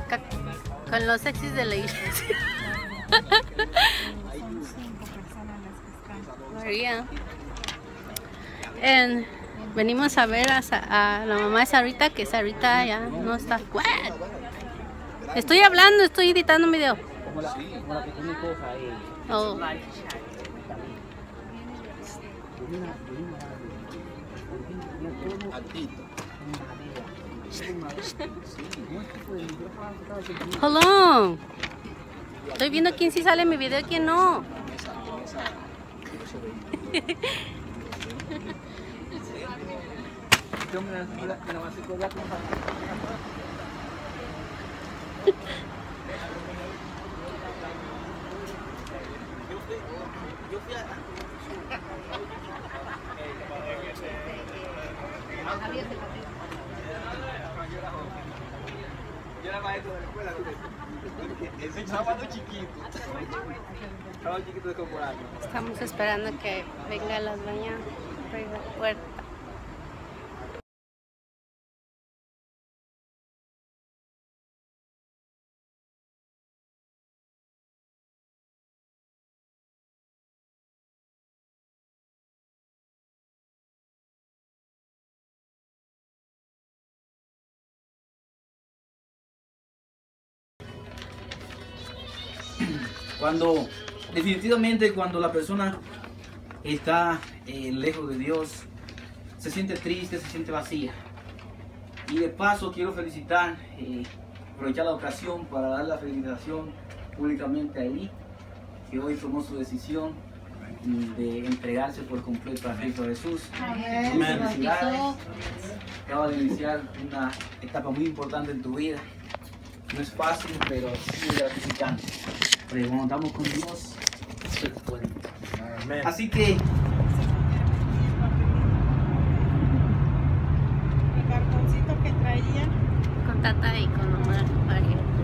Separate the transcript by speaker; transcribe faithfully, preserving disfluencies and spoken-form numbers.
Speaker 1: acá con los sexys de la iglesia. María. And venimos a ver a, a la mamá de Sarita, que Sarita ya no está. What? Estoy hablando, estoy editando un video. Oh. Hello. Estoy viendo quién sí sale en mi video y quién no.
Speaker 2: Yo era maestro de la escuela, ese sábado chiquito. Sábado chiquito de corporal.
Speaker 1: Estamos esperando que venga la dueña de la puerta.
Speaker 3: Cuando, definitivamente cuando la persona está eh, lejos de Dios, se siente triste, se siente vacía. Y de paso quiero felicitar, eh, aprovechar la ocasión para dar la felicitación públicamente a Eli, que hoy tomó su decisión de entregarse por completo a Cristo Jesús.
Speaker 1: Amén.
Speaker 3: Felicidades. Acabas de iniciar una etapa muy importante en tu vida. No es fácil, pero sí muy gratificante. Pero cuando estamos con Dios, se puede. Amén. Así que
Speaker 4: El cartoncito que traía.
Speaker 1: Con Tata y con Omar María.